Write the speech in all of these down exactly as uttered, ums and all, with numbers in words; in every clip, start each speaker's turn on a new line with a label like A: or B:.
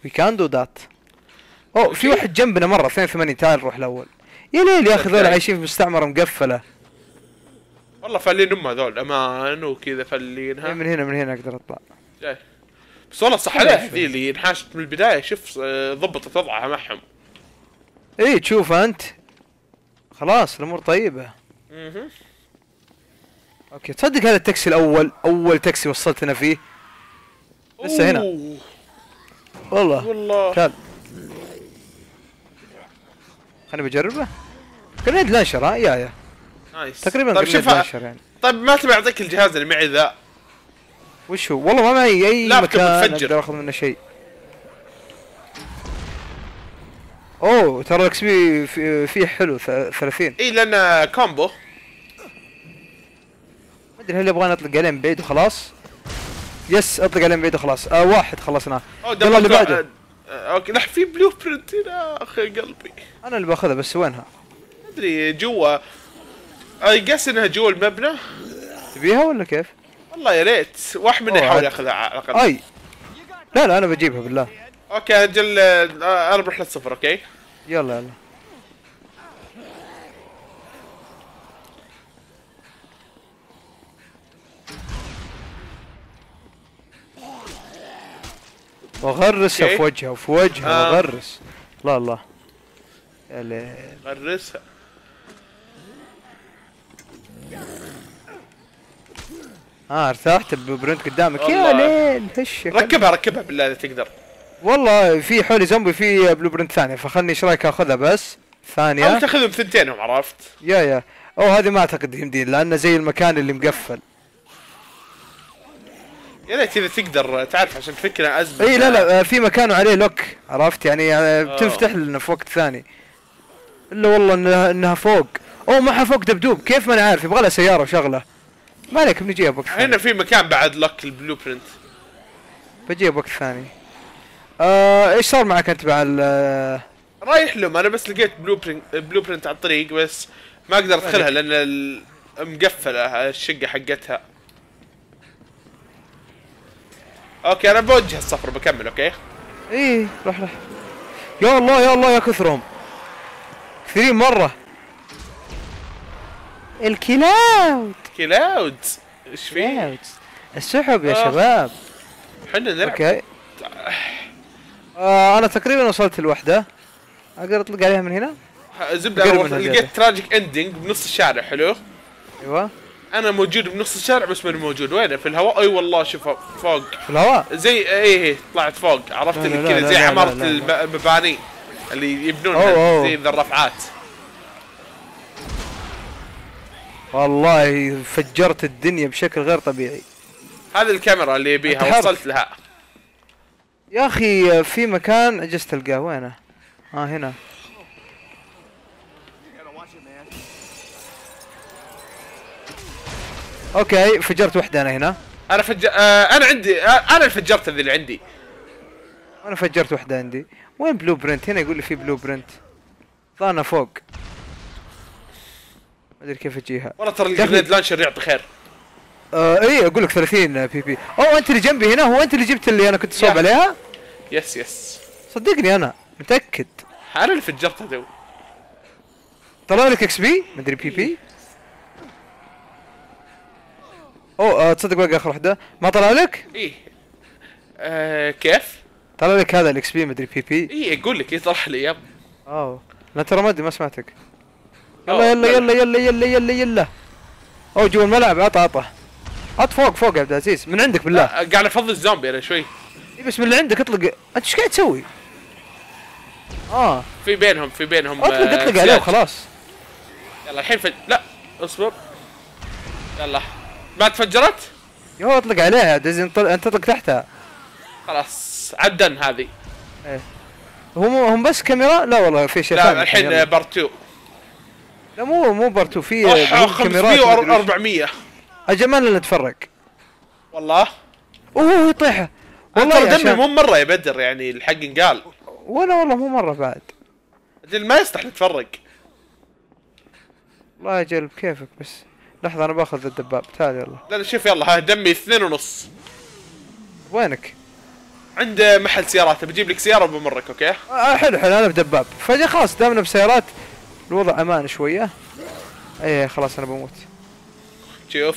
A: وي كان دو ذات. اوه في واحد جنبنا مره اثنين وثمانين، تعال نروح الاول. يا ليل يا اخي ذول عايشين في مستعمره مقفله.
B: والله فلين ام هذول امان وكذا فلينها.
A: من هنا من هنا اقدر اطلع.
B: جاي. بس والله صح عليه ذي اللي انحاشت من البدايه، شوف ضبطت وضعها معهم.
A: اي تشوف انت خلاص الامور طيبه.
B: اها
A: اوكي تصدق هذا التاكسي الاول، اول تاكسي وصلتنا فيه لسه هنا. والله
B: والله
A: تعال خليني بجربه. جريد لانشر ها يا يا
B: نايس
A: تقريبا
B: طيب
A: جريد
B: شوف
A: لانشر يعني.
B: طيب ما تبي اعطيك الجهاز اللي معي ذا؟
A: وش هو؟ والله ما معي اي
B: لابتوب
A: مكان
B: متفجر.
A: اقدر اخذ منه شيء. اوه ترى الاكس بي في- فيه حلو ثلاثين.
B: اي لان كومبو.
A: ما ادري هل يبغاني اطلق عليه من بعيد وخلاص؟ يس اطلق عليه من بعيد وخلاص. آه واحد خلصنا. يلا اللي بعده.
B: آه آه اوكي لا في بلو برنت هنا اخي قلبي.
A: انا اللي باخذها بس وينها؟
B: ادري جوا. اي قاس انها جوا المبنى.
A: تبيها ولا كيف؟
B: والله يا ريت واحد منا
A: أوه،
B: يحاول
A: عاد.
B: ياخذها على الاقل.
A: اي لا لا انا بجيبها بالله.
B: اوكي اجل آه، انا بروح للصفر. اوكي
A: يلا يلا وغرسها
B: أوكي.
A: في وجهها وفي وجهها
B: آه.
A: وغرس. الله الله يا ليل.
B: غرسها.
A: اه ارتحت ببرنت قدامك يا
B: والله.
A: ليل. هش
B: ركبها ركبها بالله اذا تقدر.
A: والله في حولي زومبي في بلو برنت ثانية، فخلني ايش رايك اخذها بس
B: حاول
A: ثانية.
B: تاخذهم ثنتينهم عرفت؟
A: يا يا او هذه ما اعتقد يمدين لانه زي المكان اللي مقفل.
B: يا ريت اذا تقدر تعرف عشان تفكنا ازمه.
A: اي لا لا آه، في مكان وعليه لوك عرفت يعني آه، بتنفتح لنا في وقت ثاني. الا والله انها, إنها فوق. اوه معها فوق دبدوب كيف ما انا عارف، يبغى لها سيارة وشغلة. ما عليك بنجيها بوقت ثاني.
B: هنا في مكان بعد لك البلو برنت.
A: بجيها بوقت ثاني. آه ايش صار معك انت مع ال
B: رايح لهم انا بس لقيت بلو برنت بلو برنت على الطريق بس ما اقدر ادخلها لان ال- مقفله الشقه حقتها. اوكي انا بوجه الصفر بكمل. اوكي
A: ايه روح روح. يا الله يا الله يا كثرهم كثيرين مرة. الكلاود
B: كلاود ايش فيه؟
A: كلاود السحب يا
B: آه.
A: شباب.
B: احنا نلعب.
A: اوكي آه انا تقريبا وصلت الوحدة. اقدر اطلق عليها من هنا؟
B: زبده
A: قرب
B: انا
A: منها
B: وصل-
A: زيادة.
B: لقيت تراجيك اندنج بنص الشارع. حلو
A: ايوه
B: انا موجود بنص الشارع بس ماني موجود. وينه في الهواء؟ اي والله شوف فوق
A: في الهواء.
B: زي ايه ايه طلعت فوق عرفت
A: لا،
B: اللي
A: لا،
B: كذا
A: لا،
B: زي
A: لا،
B: عمارة
A: لا، لا.
B: الم- المباني اللي يبنونها
A: أوه، أوه.
B: زي ذا الرفعات.
A: والله فجرت الدنيا بشكل غير طبيعي.
B: هذه الكاميرا اللي يبيها
A: التحرك.
B: وصلت لها.
A: يا اخي في مكان عجزت تلقاه وينه؟ اه هنا. اوكي فجرت وحده انا هنا.
B: انا فج... آه انا عندي آه انا اللي فجرت ذي اللي عندي.
A: انا فجرت وحده عندي. وين بلو برنت؟ هنا يقول لي في بلو برنت. ظانا فوق. ما ادري كيف اجيها.
B: والله ترى
A: دخل-
B: الجريد لانشر يعطي خير.
A: آه ايه اقول لك ثلاثين بي بي. اوه انت اللي جنبي هنا، هو انت اللي جبت اللي انا كنت صوب
B: يا.
A: عليها؟
B: يس يس
A: صدقني انا متاكد.
B: انا اللي فجرتها ذو.
A: طلع لك اكس بي ما ادري بي بي. اوه آه تصدق باقي اخر وحده ما طلع لك؟
B: ايه آه كيف؟
A: طلع لك هذا الاكس بي ما ادري بي بي.
B: ايه اقول لك يطرح لي يب.
A: اوه لا ترى ما ادري ما سمعتك.
B: أوه،
A: يلا يلا
B: لا.
A: يلا يلا يلا يلا يلا. اوه جوا الملعب عطى عطى. عط فوق فوق يا عبد العزيز من عندك بالله.
B: لا قاعد افضي الزومبي انا شوي.
A: إيه بس من اللي عندك اطلق. انت ايش قاعد تسوي؟ اه
B: في بينهم في بينهم
A: اطلق
B: آه،
A: اطلق عليه
B: سياج.
A: وخلاص.
B: يلا الحين فج... لا اصبر. يلا ما تفجرت؟
A: يا اطلق عليها يا عبد العزيز انت انت تطلق تحتها.
B: خلاص عدن هذه.
A: هم هم بس كاميرا؟ لا والله في شيء
B: لا
A: ثاني.
B: الحين
A: يلا.
B: بارت تو.
A: لا مو مو بارتو في
B: أوه،
A: كاميرات
B: خمسمية
A: مدري وش.
B: أربعمية.
A: اجل ما لنا نتفرق.
B: والله
A: اوه يطيح
B: والله
A: والله يا
B: دمي
A: شباب.
B: مو مره يا بدر يعني الحق قال.
A: ولا والله مو مره بعد.
B: اجل ما يصلح نتفرق.
A: الله يجل بكيفك بس. لحظة انا باخذ الدباب تعال يلا.
B: لا لا شوف يلا ها دمي اثنين ونص.
A: وينك؟
B: عند محل سيارات بجيب لك سياره وبمرك. اوكي
A: آه حلو حلو انا بدباب فجاه خلاص دامنا بسيارات الوضع امان شويه. ايه خلاص انا بموت.
B: شوف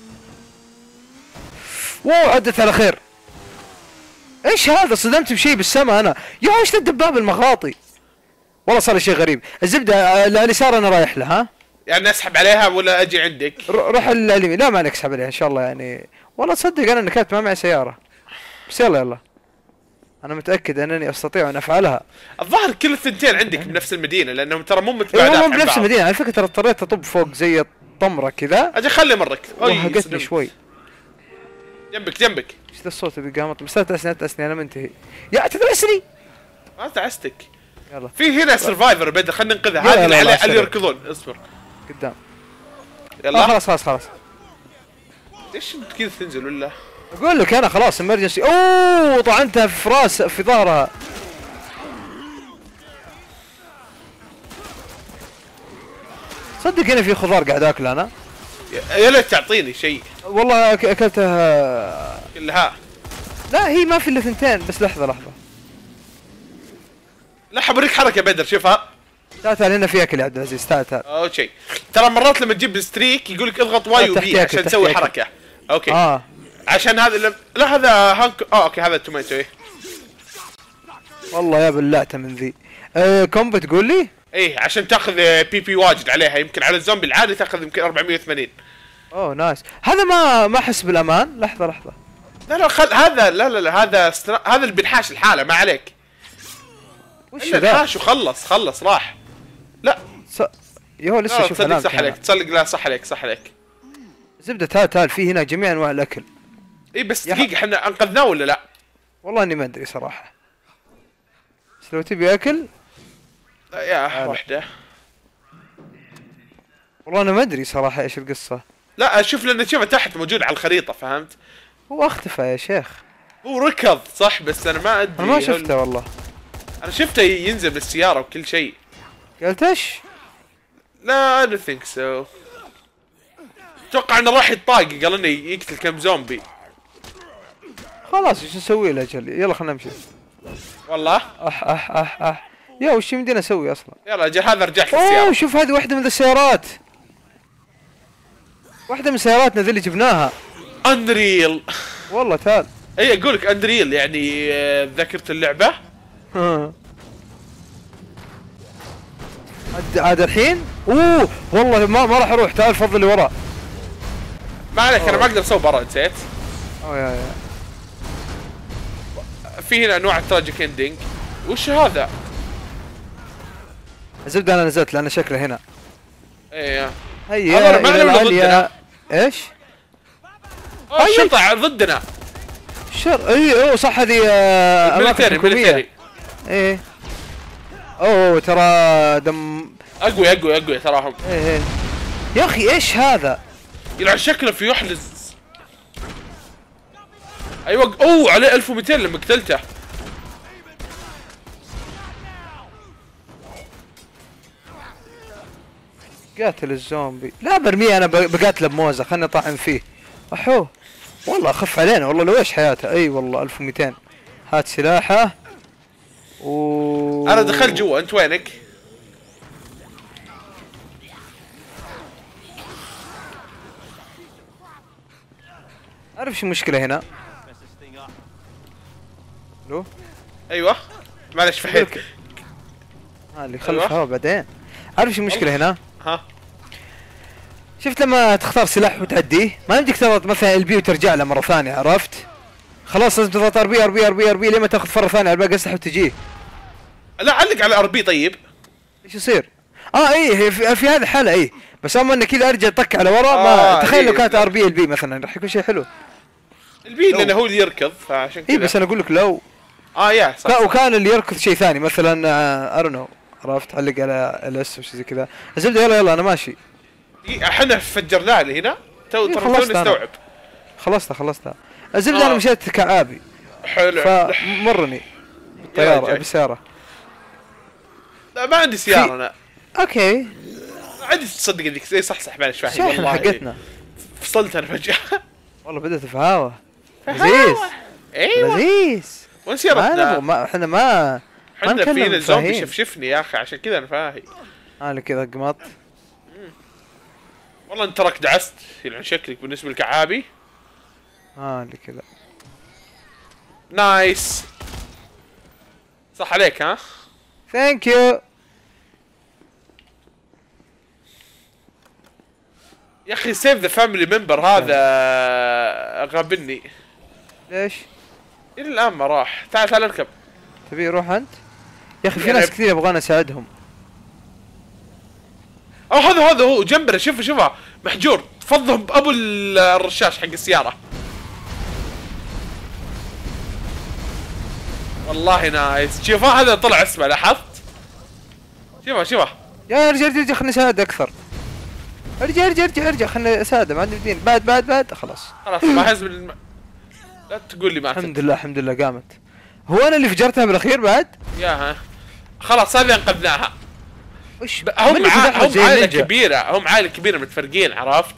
A: واو عدت على خير. ايش هذا صدمت بشيء بالسما انا يا وش الدباب المغاطي. والله صار لي شيء غريب. الزبده اليسار انا رايح له ها
B: يعني اسحب عليها ولا اجي عندك؟
A: روح اليمين. لا ما عليك اسحب عليها ان شاء الله يعني. والله تصدق انا نكت ما معي سياره بس يلا يلا انا متاكد انني استطيع ان افعلها.
B: الظاهر كل الثنتين عندك بنفس المدينه لانهم ترى مو
A: اي
B: متباعدات
A: والله
B: عن
A: بنفس
B: بعض.
A: المدينه على فكره ترى اضطريت اطب فوق زي الطمره كذا.
B: اجي خلي مرك.
A: وهقتني شوي.
B: جنبك جنبك.
A: ايش ذا الصوت اللي قامت بس لا تأسني لا تأسني انا منتهي. يا تدرسني.
B: ما تعستك.
A: يلا
B: في هنا سرفايفر بدر خلينا ننقذها.
A: يلا
B: هذه
A: يلا
B: اللي
A: يلا
B: على اللي يركضون. اصبر
A: قدام.
B: يلا
A: آه خلاص خلاص خلاص.
B: ليش انت كذا تنزل ولا؟
A: اقول لك انا خلاص امرجنسي. اوه طعنتها في راس في ظهرها. صدق هنا في خضار قاعد اكله انا.
B: يا يا ليت تعطيني شيء.
A: والله أك- اكلتها.
B: كلها.
A: لا هي ما في الا ثنتين بس. لحظه لحظه
B: لا حبوريك حركه بدر شوفها.
A: تعال تعال هنا في اكل يا عبد العزيز. تعال تعال.
B: او شيء ترى مرات لما تجيب ستريك يقول لك اضغط واي
A: آه،
B: وبي
A: تحتي أكل،
B: عشان
A: تحتي
B: تسوي
A: أكل.
B: حركه. اوكي
A: اه
B: عشان هذا اللي... لا هذا هانك. اه اوكي هذا التوميتو. ايه
A: والله يا بلعته من ذي. آه كومبو تقول لي؟
B: ايه عشان تاخذ بي بي واجد عليها. يمكن على الزومبي العادي تاخذ يمكن أربعمية وثمانين.
A: اوه نايس. هذا ما ما احس بالامان. لحظه لحظه
B: لا لا خل هذا لا لا لا هذا استر... هذا اللي بنحاش الحاله ما عليك.
A: وش
B: الا
A: ذا؟
B: نحاش وخلص خلص راح. لا
A: ص... يا هو لسه
B: لا
A: شوف
B: تصدق
A: علامته
B: صح عليك.
A: هنا.
B: تصدق لا صح عليك صح عليك.
A: زبده تعال تعال في هنا جميع انواع الاكل.
B: اي بس
A: يا
B: دقيقه احنا انقذناه ولا لا؟
A: والله اني ما ادري صراحه. بس لو تبي اكل
B: لا يا
A: هذا.
B: وحده.
A: والله انا ما ادري صراحه ايش القصه.
B: لا اشوف لان شوفه تحت موجود على الخريطه فهمت؟
A: هو اختفى يا شيخ.
B: هو ركض صح بس انا ما ادري.
A: انا ما
B: هل-
A: شفته والله.
B: انا شفته ينزل بالسياره وكل شيء.
A: قلت ايش؟
B: لا I don't think so. اتوقع انه راح يطاق قال انه يقتل كم زومبي.
A: خلاص ايش نسوي له اجل. يلا خلينا نمشي.
B: والله
A: اح اح اح اح يا وش يمدينا اسوي اصلا؟
B: يلا اجل هذا رجعت
A: اوه
B: للسياره.
A: شوف هذه واحده من ذي السيارات. واحده من سياراتنا ذي اللي جبناها.
B: انريل.
A: والله تعال.
B: اي اقول لك انريل يعني آه، ذاكرت اللعبه.
A: ها. عاد عاد الحين؟ اوه والله ما ما راح اروح. تعال فضل اللي وراه.
B: ما عليك انا
A: أوه.
B: ما اقدر اسوي برا نسيت.
A: اوه يا يا
B: في هنا انواع التراجيك اندنج. وش هذا؟
A: الزبده انا نزلت لان شكله هنا.
B: ايه
A: هيا
B: هذول معنا
A: إلى
B: ولا
A: العليا.
B: ضدنا؟
A: ايش؟
B: اوه الشرطه ضدنا.
A: شر اي اوه صح هذه آه، اماكن
B: ميليتري
A: حكوميه.
B: ميليتري.
A: ايه اوه ترى دم.
B: اقوي اقوي اقوي تراهم.
A: ايه ايه يا اخي ايش هذا؟
B: يلعن شكله في يحلز. ايوه اوه عليه ألف ومئتين لما قتلته.
A: قاتل الزومبي. لا برميه انا ب- بقاتله بموزه. خلني اطعم فيه. احوه والله اخف علينا والله. لو ايش حياته. اي والله ألف ومئتين. هات سلاحه و
B: انا دخلت جوا انت وينك؟
A: عارف شو المشكله هنا؟ الو
B: ايوه معلش فحيت.
A: ها اللي
B: أيوة.
A: خلف هوا بعدين. عارف شو المشكله هنا؟
B: ها
A: شفت لما تختار سلاح وتعديه ما يمديك تضغط مثلا ال بي وترجع له مره ثانيه. عرفت؟ خلاص لازم تضغط ار بي ار بي ار بي ار بي لما تاخذ مره ثانيه على باقي الاسلحه وتجيه.
B: لا علق على ار بي طيب.
A: ايش يصير؟ اه اي هي في, في هذه الحاله اي. بس اما انك كذا ارجع طق على ورا
B: آه
A: ما تخيل لو
B: إيه.
A: كانت ار بي ال بي مثلا راح يكون شيء حلو.
B: البي
A: لو.
B: لانه هو اللي يركض فعشان كذا.
A: اي بس انا اقول لك لو
B: اه يا صح,
A: كا
B: صح.
A: وكان اللي يركض شيء ثاني مثلا ار نو. عرفت؟ علق على الاس وشي زي كذا. الزبده يلا يلا انا ماشي.
B: احنا فجرناه اللي هنا تو
A: إيه،
B: ترى
A: خلصت
B: تو
A: أنا.
B: نستوعب.
A: خلصتها خلصتها. الزبده
B: آه.
A: انا مشيت كعابي
B: حلو.
A: فمرني
B: يلا
A: طياره
B: جاي.
A: بالسياره.
B: لا ما عندي سياره انا.
A: اوكي
B: عندي تصدق انك زي صحصح معلش فاهم
A: الشاحنه
B: والله.
A: حقتنا.
B: فصلت انا فجاه.
A: والله بدأت في هوا. لذيذ
B: ايوه
A: لذيذ.
B: وين
A: ما
B: سيارتنا؟
A: نبغى ما احنا ما
B: احنا
A: نكلم
B: فينا الزومبي
A: فاهين.
B: شفشفني يا اخي عشان كذا انا فاهي.
A: انا كذا قمط.
B: والله انت تراك دعست يلعن شكلك بالنسبه لك عابي.
A: اه اللي كذا.
B: نايس. صح عليك ها؟
A: ثانك يو.
B: يا اخي سيف ذا فاميلي ممبر هذا غابني.
A: ليش؟
B: الى الان ما راح. تعال تعال اركب.
A: تبي روح انت؟ يا اخي في
B: يعني
A: ناس كثير يبغانا نساعدهم.
B: او هذا هذا هو جنبنا. شوفه شوفه محجور. تفضهم بابو الرشاش حق السياره. والله نايس. شوفه هذا طلع اسمه لاحظت؟ شوفه شوفه
A: يا ارجع ارجع ارجع خلينا نساعد اكثر. ارجع ارجع ارجع ارجع خلينا نساعده ما عندي بدين. بعد بعد بعد خلاص.
B: خلاص ما احس بالم... لا تقول لي ما
A: الحمد لله الحمد لله قامت. هو انا اللي فجرتها بالاخير بعد؟
B: ياها خلاص هذه انقذناها.
A: وش
B: ب- هم
A: من اللي
B: ع...
A: دخل
B: هم
A: زي
B: عائله
A: النينجا؟
B: كبيره. هم عائله كبيره متفرقين عرفت؟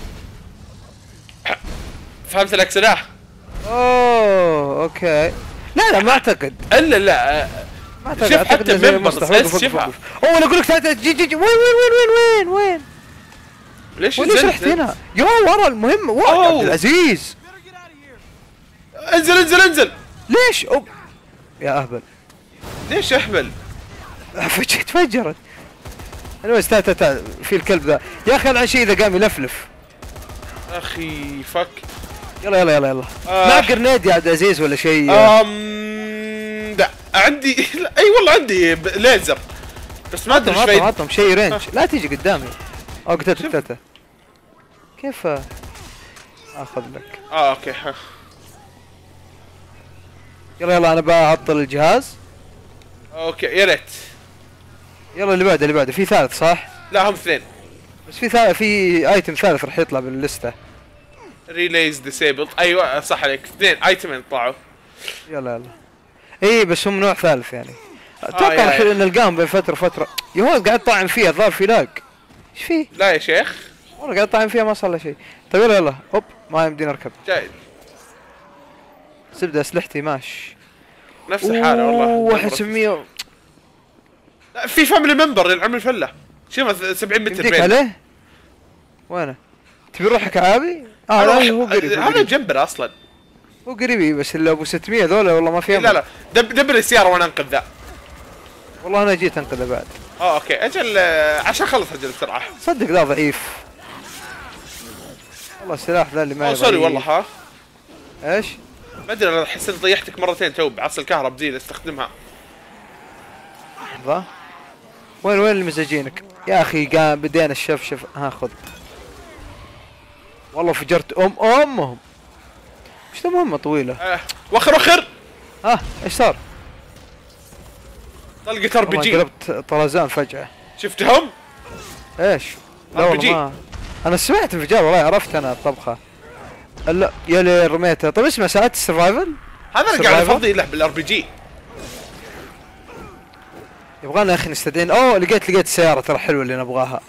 B: فهمت الاقصد؟
A: اوه اوكي. لا لا ما اعتقد.
B: الا لا
A: ما اعتقد.
B: شوف
A: أعتقد
B: حتى
A: إنه زي
B: المنبر
A: المسرح.
B: بس
A: وقف- وقف-
B: شوفها.
A: وقف. اوه انا اقول لك تعال تعال جي جي جي وين وين وين وين وين
B: ليش
A: وين ليش
B: نزلت؟
A: رحت هنا؟ يو ورا المهم ورا
B: أوه.
A: يا عبد العزيز.
B: انزل انزل انزل.
A: ليش؟ أوب. يا اهبل.
B: ليش اهبل؟
A: فجأة تفجرت. المهم تعال تعال تعال في الكلب ذا يا اخي العن شيء اذا قام يلفلف.
B: اخي فك.
A: يلا يلا يلا يلا.
B: آه.
A: معك جرنيد يا عبد العزيز ولا شيء؟
B: امم لا عندي لا اي والله عندي ب- ليزر بس ما ادري ايش
A: عطهم
B: فايدة.
A: عطهم شيء رينج. لا تيجي قدامي. او قتلت
B: شوف.
A: قتلته. كيف اخذ لك؟
B: اه اوكي ها.
A: يلا يلا انا بعطل الجهاز.
B: اوكي يا ريت.
A: يلا اللي بعده اللي بعده في ثالث صح؟
B: لا هم اثنين.
A: بس في ثالث في ايتم ثالث راح يطلع باللسته.
B: ريليز ديسيبلد. ايوه صح عليك. اثنين ايتمين طلعوا.
A: يلا يلا. اي بس هم نوع ثالث يعني. اتوقع
B: يا-
A: راح
B: يا.
A: نلقاهم بين فتره وفتره. يهود قاعد طاعم فيها الظاهر في لاق. ايش فيه؟
B: لا يا شيخ.
A: والله قاعد طاعم فيها ما صار له شيء. طيب يلا يلا هوب ما يمديني اركب.
B: جاي
A: زبده اسلحتي ماشي.
B: نفس الحالة والله.
A: واحد سبعمية.
B: لا في فاميلي ممبر يلعب الفله. شوف سبعين متر
A: يمديك
B: بين.
A: عليه؟ وينه؟ تبي روحك عابي؟ اه لا هو قريب هو
B: هذا
A: قريب.
B: جنبنا اصلا.
A: هو قريبي بس اللي ابو ستمية ذولا والله ما في
B: لا لا دب دبر السيارة وانا انقذ ذا.
A: والله انا جيت انقذه بعد.
B: اه اوكي اجل آه، عشان اخلص اجل بسرعة.
A: صدق ذا ضعيف. والله السلاح ذا اللي معي
B: اوه سوري
A: ضعيف.
B: والله ها.
A: ايش؟
B: ما ادري انا احس اني ضيعتك مرتين تو بعصر الكهرب ذي استخدمها.
A: ذا وين وين المزاجينك؟ يا اخي قام بدينا الشفشف. ها خذ. والله فجرت ام امهم. ايش ذا مهمة طويلة؟
B: آه. وخر وخر.
A: ها ايش صار؟
B: طلقة ار بي
A: والله
B: جي.
A: قلبت طرزان فجأة.
B: شفتهم؟
A: ايش؟ لا
B: ار بي
A: والله
B: جي.
A: ما انا سمعت انفجار والله عرفت انا الطبخة. لا يا لي رميتها. طيب اسمع ساعات السرفايفل
B: هذا اللي قاعد
A: Survivor؟
B: افضي له بالار بي جي.
A: يبغانا يا اخي نستدين. اوه لقيت لقيت السيارة ترى حلوة اللي نبغاها.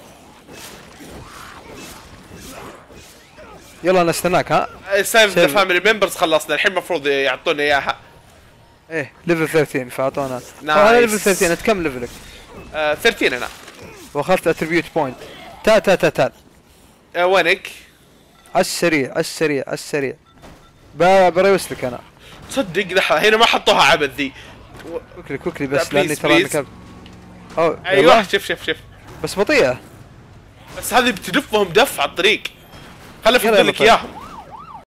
A: يلا انا استناك ها.
B: سيف ذا
A: Save.
B: فاميلي ممبرز خلصنا الحين المفروض يعطونا اياها.
A: ايه ليفل ثلاثين فاعطونا.
B: Nice.
A: انا ليفل ثلاثين انت كم ليفلك؟
B: آه ثلاثين انا.
A: واخذت اتريبيوت بوينت. تعال تعال تعال تعال.
B: آه وينك؟
A: على السريع على السريع على السريع. ب- بريوس لك انا.
B: تصدق لحظة هنا ما حطوها عبث ذي.
A: كوكلي كوكلي
B: لا،
A: بس لاني
B: please,
A: ترى
B: please.
A: ركبت. اوه
B: ايوه
A: يلا.
B: شوف شوف شوف.
A: بس بطيئة.
B: بس هذه بتدفهم دف على الطريق. خل
A: يلا،
B: افضل
A: يلا،
B: لك
A: طيب.
B: اياهم.